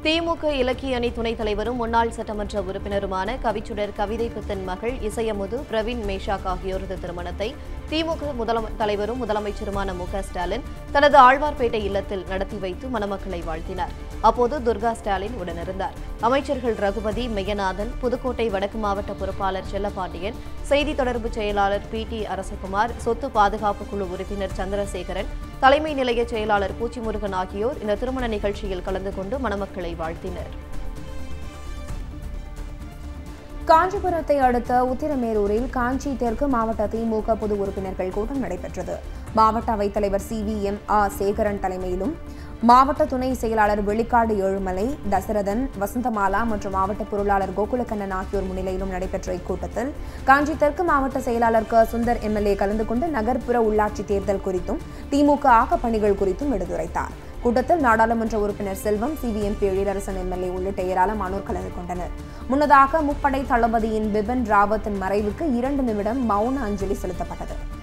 திமுக இலக்கிய அணி துணைத் தலைவரும் முன்னாள் சட்டமன்ற உறுப்பினருமான கவிச்சுடர் கவிதை பித்தன் மகள் இசையமுது பிரவீன் மேஷாக் ஆகியோரது திருமணத்தை திமுக தலைவரும் முதலமைச்சருமான மு.க.ஸ்டாலின் தனது ஆழ்வார்பேட்டை இல்லத்தில் நடத்தி வைத்து மணமக்களை வாழ்த்தினார். அப்போது துர்கா ஸ்டாலின் உடனிருந்தார். அமைச்சர்கள் ரகுபதி, மெய்யநாதன், புதுக்கோட்டை வடக்கு மாவட்ட பொறுப்பாளர் செல்லப்பாண்டியன், செய்தி தொடர்பு செயலாளர் பி.டி. அரசகுமார், சொத்து பாதுகாப்பு குழு உறுப்பினர் சந்திரசேகரன், தலைமை நிலைய செயலாளர் பூச்சிமுருகன் ஆகியோர் இந்த திருமண நிகழ்ச்சியில் கலந்து கொண்டு மணமக்களை வாழ்த்தினர். காஞ்சிபுரத்தை அடுத்த உத்திரமேரூரில் காஞ்சி தெற்கு மாவட்ட திமுக பொது உறுப்பினர்கள் கூட்டம் நடைபெற்றது. மாவட்ட அவைத்தலைவர் சி.வி.எம். சேகரன் தலைமையிலும் மாவட்ட துணை செயலாளர் வெளிக்காடு ஏழுமலை, தசரதன், வசந்தமாலா மற்றும் மாவட்ட பொருளாளர் கோகுலக்கண்ணன் ஆகியோர் முன்னிலையிலும் நடைபெற்ற இக்கூட்டத்தில் காஞ்சி தெற்கு மாவட்ட செயலாளர் சுந்தர் எம்.எல்.ஏ. கலந்து கொண்டு நகர்ப்புற உள்ளாட்சி தேர்தல் குறித்தும் திமுக ஆக்க பணிகள் குறித்தும் எடுத்துரைத்தார். கூட்டத்தில் நாடாளுமன்ற உறுப்பினர் செல்வம், சி.வி.எம்.பி. எழிலரசன் எம்.எல்.ஏ. உள்ளிட்ட ஏராளமானோர் கலந்து கொண்டனர். முன்னதாக முப்படை தளபதியின் பிபின் ராவத்தின் மறைவுக்கு 2 நிமிடம் மௌன அஞ்சலி செலுத்தப்பட்டது.